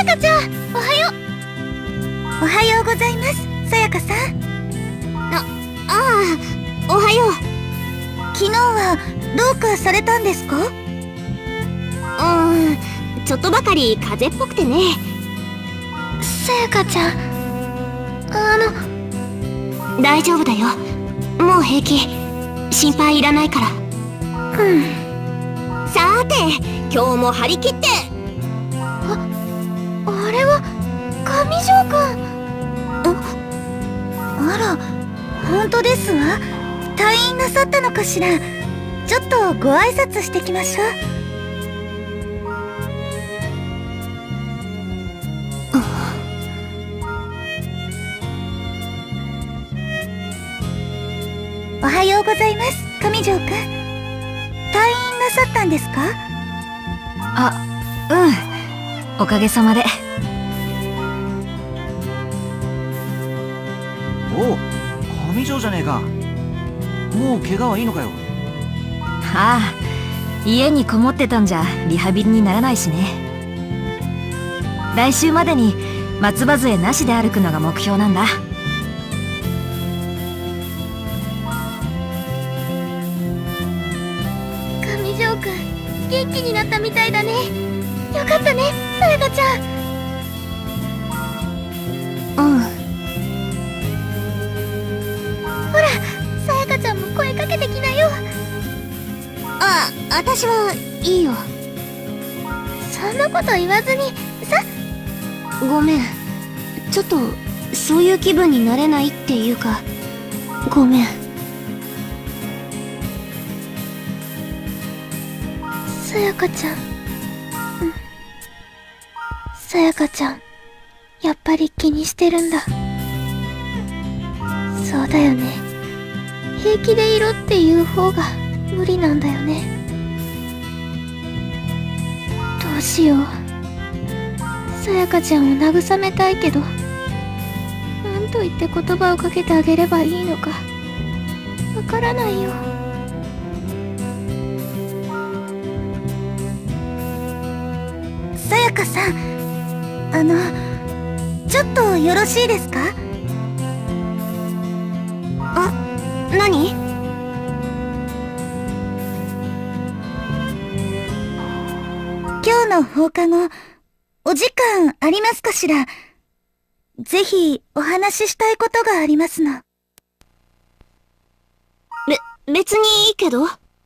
やかちゃん、おはよう。おはようございます、さやかさん。おはよう。昨日はどうかされたんですか？ ちょっとばかり風邪っぽくてね。 さやかちゃん、 大丈夫だよ。もう平気。心配いらないから。さーて、今日も張り切って。 あれは上条くん。あら、本当ですわ。退院なさったのかしら。ちょっとご挨拶してきましょう。おはようございます、上条くん。退院なさったんですか？ おかげさまで。 おう、上条じゃねえか。もう怪我はいいのかよ。 家にこもってたんじゃリハビリにならないしね。来週までに松葉杖なしで歩くのが目標なんだ。 上条くん、元気になったみたいだね。よかったね、さやかちゃん。ほら、さやかちゃんも声かけてきなよ。 私はいいよ。 そんなこと言わずにさ。 ごめん。ちょっとそういう気分になれないっていうか、ごめん。 さやかちゃん、さやかちゃん、やっぱり気にしてるんだ。そうだよね。平気でいろっていう方が無理なんだよね。どうしよう。さやかちゃんを慰めたいけど、なんと言って言葉をかけてあげればいいのかわからないよ。さやかさん、ちょっとよろしいですか？ 何？ 今日の放課後、お時間ありますかしら？ぜひお話ししたいことがありますの。 別にいいけど。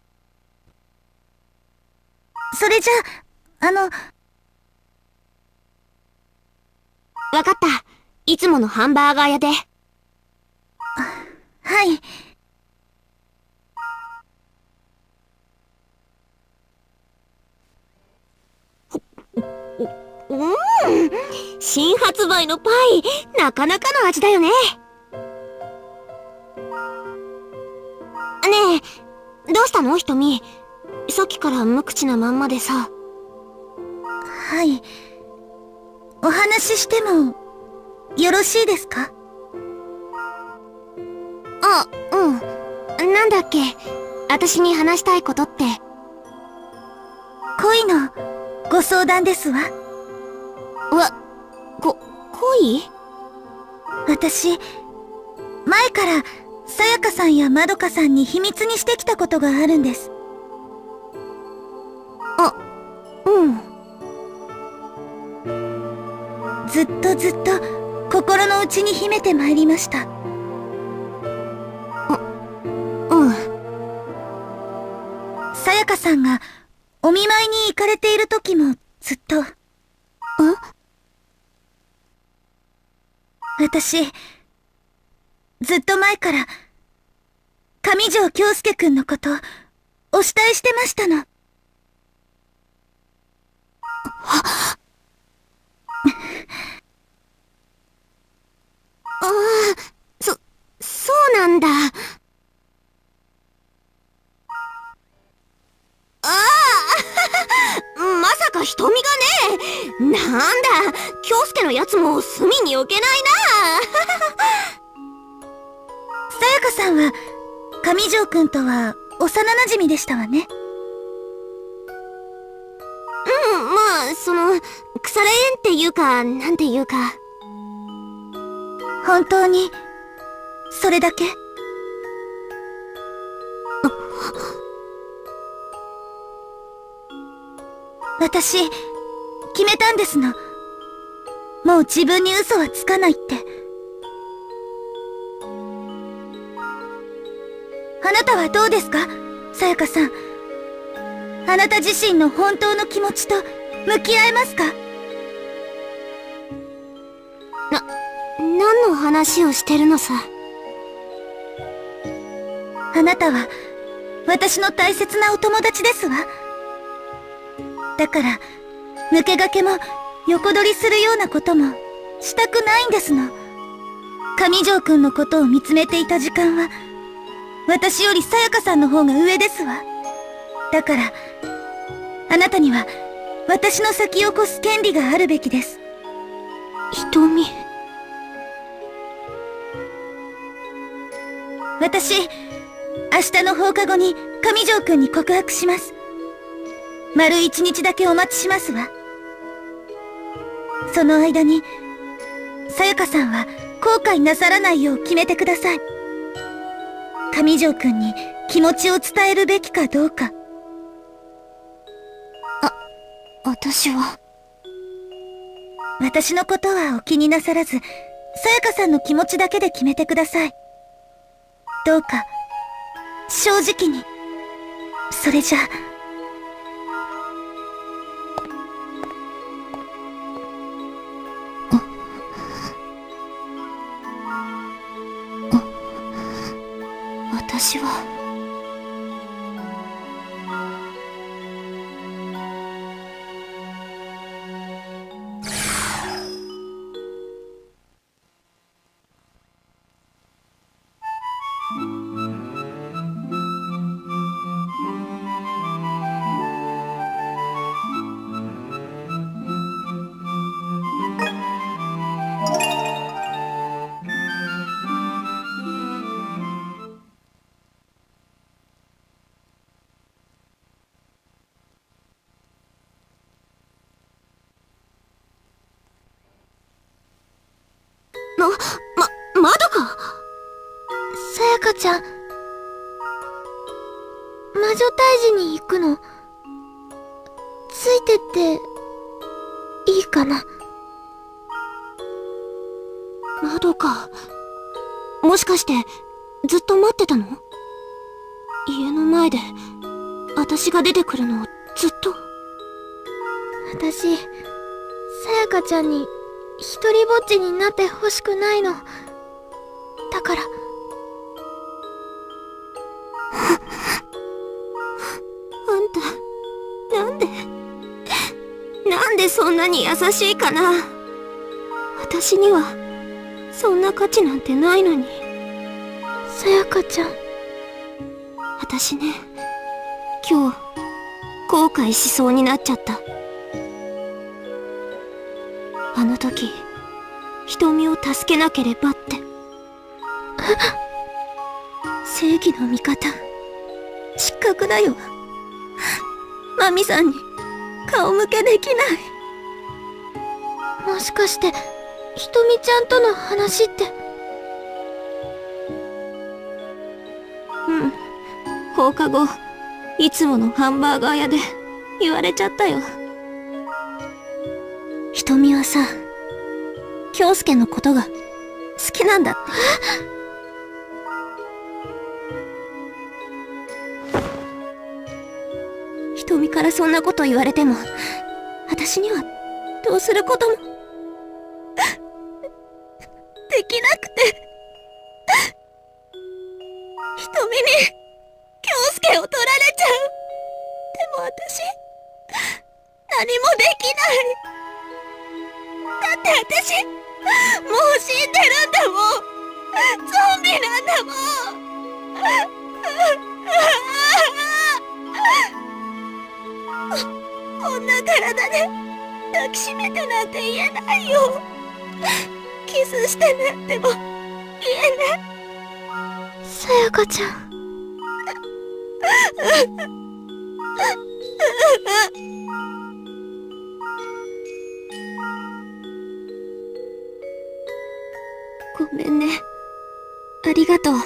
それじゃ、 わかった。いつものハンバーガー屋で。 はい。 新発売のパイ、なかなかの味だよね。ねえ、どうしたのひとみ。さっきから無口なまんまでさ。 はい。お話ししてもよろしいですか？ なんだっけ、私に話したいことって。 恋のご相談ですわ。 恋？ 私、前からさやかさんやまどかさんに秘密にしてきたことがあるんです。ずっとずっと心の内に秘めてまいりました。さやかさんがお見舞いに行かれている時もずっと。私、ずっと前から上条京介くんのことお慕いしてましたの。 そうなんだ。まさか瞳がね。なんだ、京介のやつも隅に置けないな。 さやかさんは上条くんとは幼馴染でしたわね。 腐れ縁っていうか、なんていうか。 本当に、それだけ？私、決めたんですの。もう自分に嘘はつかないって。あなたはどうですか、さやかさん。あなた自身の本当の気持ちと向き合えますか？ 何の話をしてるのさ。 あなたは私の大切なお友達ですわ。だから抜け駆けも横取りするようなこともしたくないんですの。上条くんのことを見つめていた時間は私よりさやかさんの方が上ですわ。だからあなたには私の先を越す権利があるべきです。 瞳。 私、明日の放課後に上条くんに告白します。丸一日だけお待ちしますわ。その間に、さやかさんは後悔なさらないよう決めてください。上条くんに気持ちを伝えるべきかどうか。 私は。 私のことはお気になさらず、さやかさんの気持ちだけで決めてください。どうか、正直に。それじゃあ。 私は。まだか。 さやかちゃん、魔女退治に行くの、ついてっていいかな。 まどか。もしかしてずっと待ってたの？家の前で私が出てくるのをずっと。 私、さやかちゃんに一人ぼっちになってほしくないの。だから。 あんた、なんでそんなに優しいかな。私にはそんな価値なんてないのに。 さやかちゃん。 私ね、今日後悔しそうになっちゃった。あの時、瞳を助けなければって。正義の味方、失格だよ。マミさんに顔向けできない。 もしかして、ひとみちゃんとの話って。 放課後、いつものハンバーガー屋で言われちゃったよ。瞳はさ、京介のことが好きなんだって。瞳からそんなこと言われても、私にはどうすることもできなくて。瞳に京介を取られちゃう。でも私、何もできない。だって私、もう死んでるんだもん。ゾンビなんだもん。こんな体で抱きしめてなんて言えないよ。キスしてなんても言えない。 さやかちゃん。 ごめんね。ありがとう。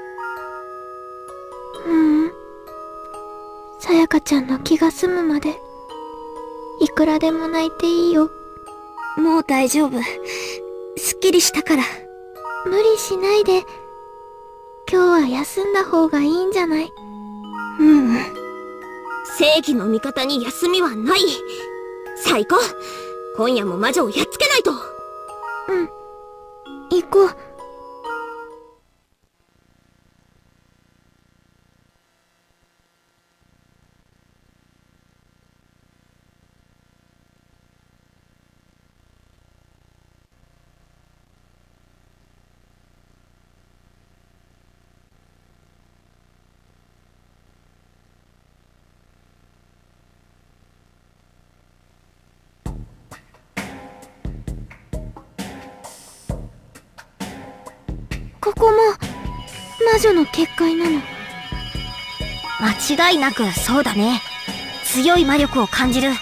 さやかちゃんの気が済むまで、いくらでも泣いていいよ。 もう大丈夫。すっきりしたから。 無理しないで。今日は休んだ方がいいんじゃない？ 正義の味方に休みはない。さあ行こう。今夜も魔女をやっつけないと。 行こう。ここも魔女の結界なの？ 間違いなくそうだね。強い魔力を感じる。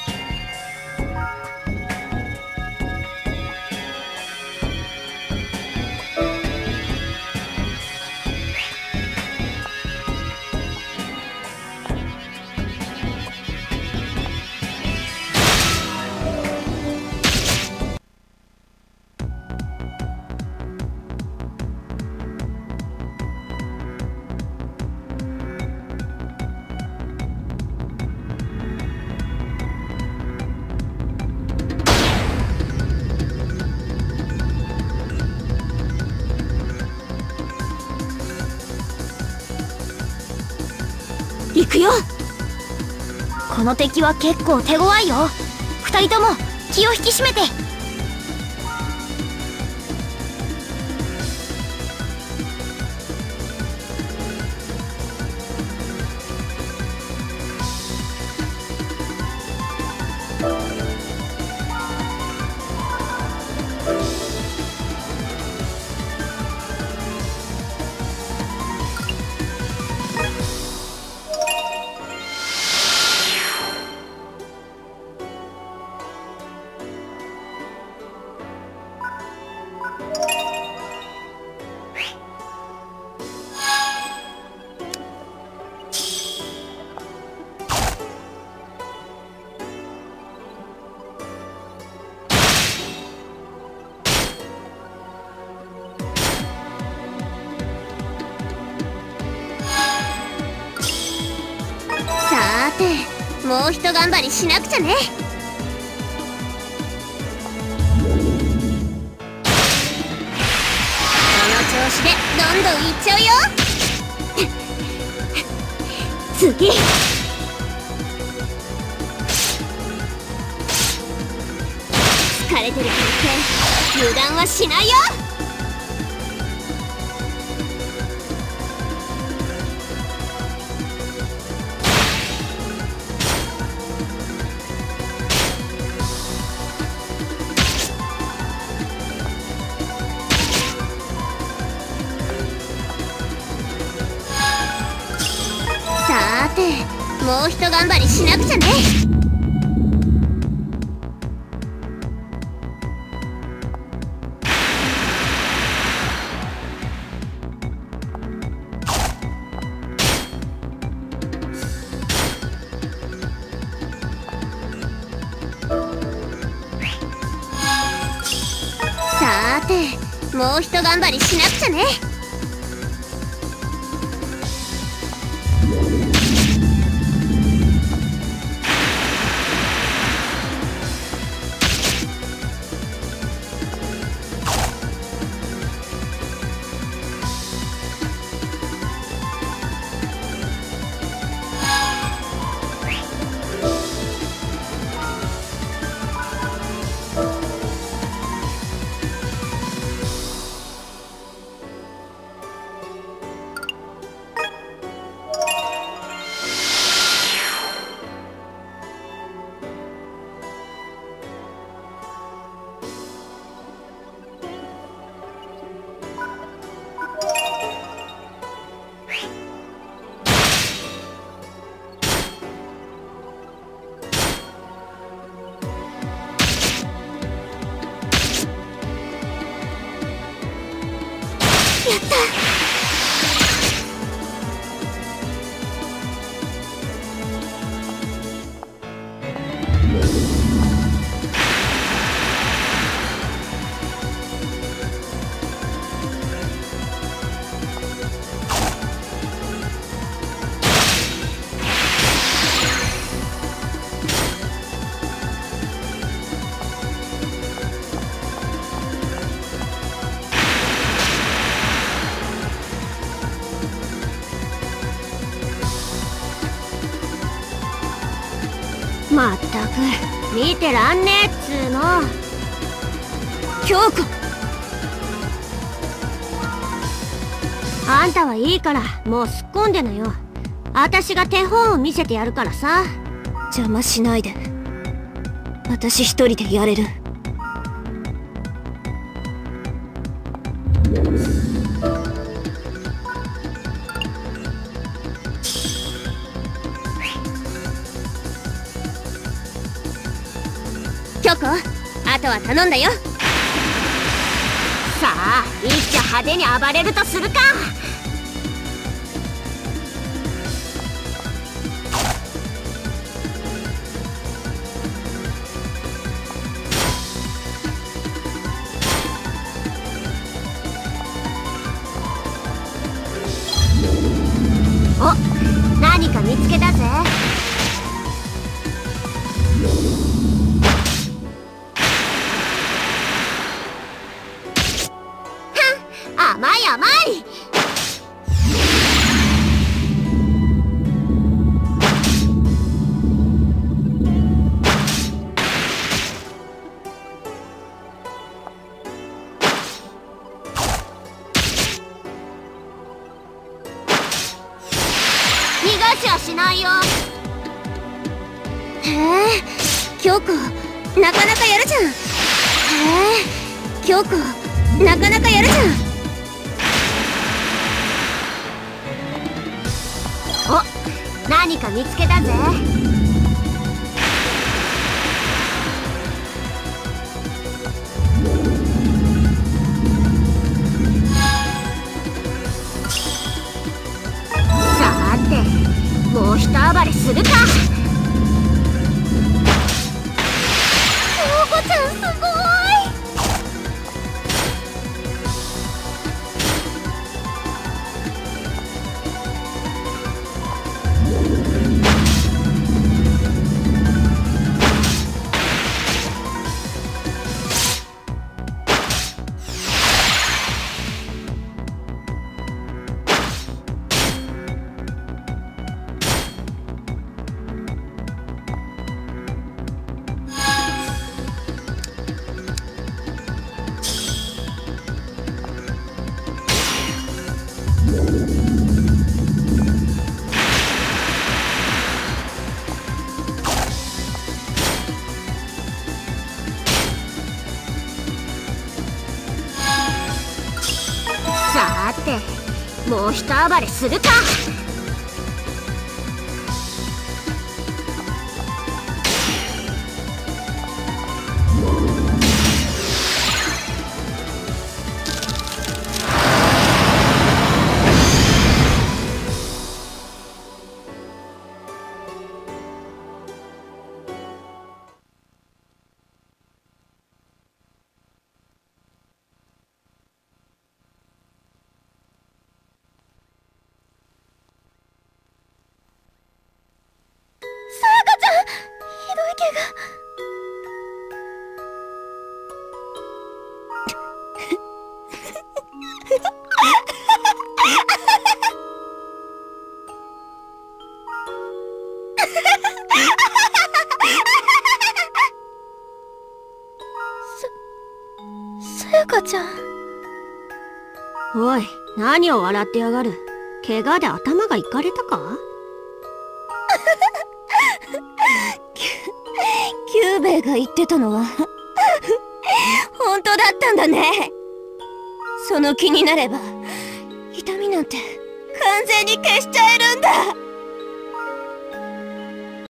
行くよ。 この敵は結構手強いよ。二人とも気を引き締めて。 さーて、もうひと頑張りしなくちゃね。この調子でどんどんいっちゃうよ。次。疲れてるからって油断はしないよ。さーて、もうひと頑張りしなくちゃね。さーて、もうひと頑張りしなくちゃね。 ゃった。まったく見てらんねえっつーの。京子、あんたはいいからもうすっこんでなよ。私が手本を見せてやるからさ。 邪魔しないで。私一人でやれる。 京子、あとは頼んだよ。さあ、いっちゃ派手に暴れるとするか。お、何か見つけたぜ。甘い甘い。逃がしはしないよ。へえ、京子なかなかやるじゃん。へえ、京子なかなかやるじゃん。お、何か見つけたぜ。さて、もうひと暴れするか。京子ちゃんすごい。さて、もうひと暴れするか。 さやかちゃん。 おい、何を笑ってやがる。怪我で頭がいかれたか。 キューベイが言ってたのは本当だったんだね。その気になれば痛みなんて完全に消しちゃえるんだ。